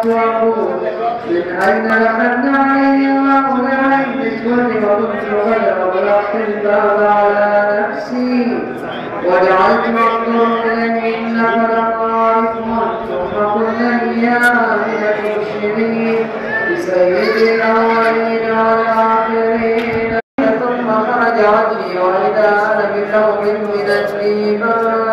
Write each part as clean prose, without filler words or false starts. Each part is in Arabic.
وأقول من أين لقد عليه الله لعين بالكل وكنت غير ولقت الباب على نفسي وجعلت مقدور إليه إنك لطائف ثم قلنا لي يا أهل المسلمين بسيد الأولين والآخرين ثم خرج عني وإذا أنا بثوب من الديباج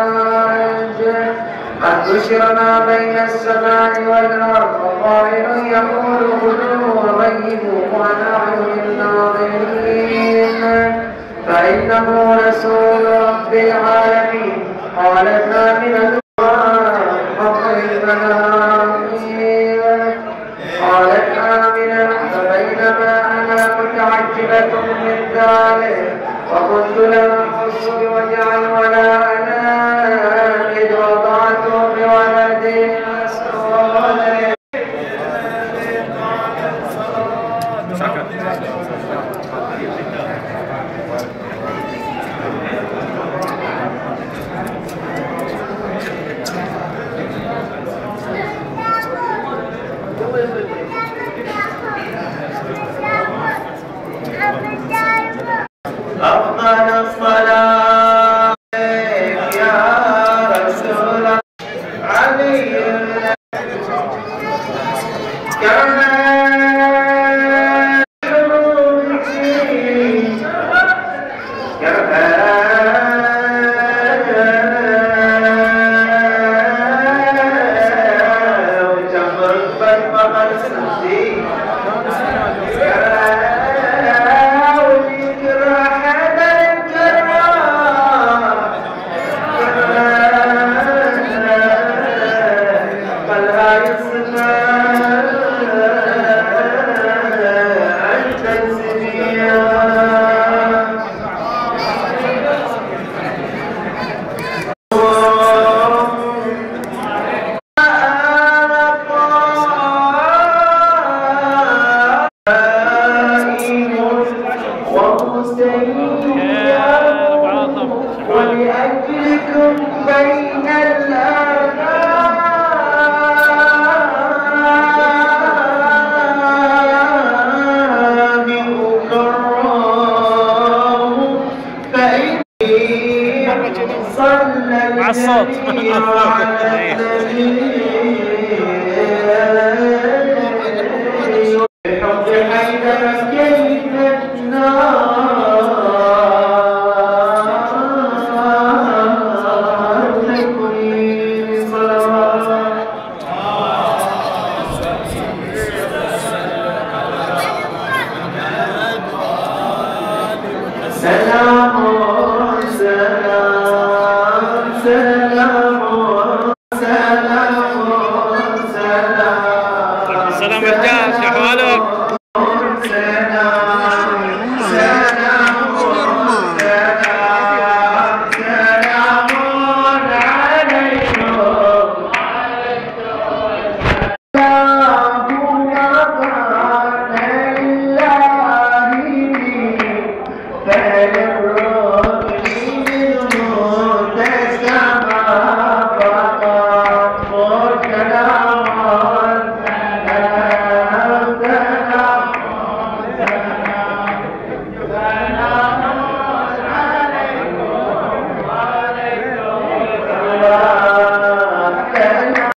قد نشر ما بين السماء والأرض وطائر يقول خذوه وغيبوه عن أعين الناظرين فإنه رسول رب العالمين. قالت آمنة فكيف قالت آمنة فبينما أنا متعجبة من ذلك وقلت لها خص بوجع ولا أنام إذ وضعته بولد مسؤول أفضل الصلاة يا رسول علي كما ولأجلكم بين الآباء أكرم فإني صلى الجميع على النبي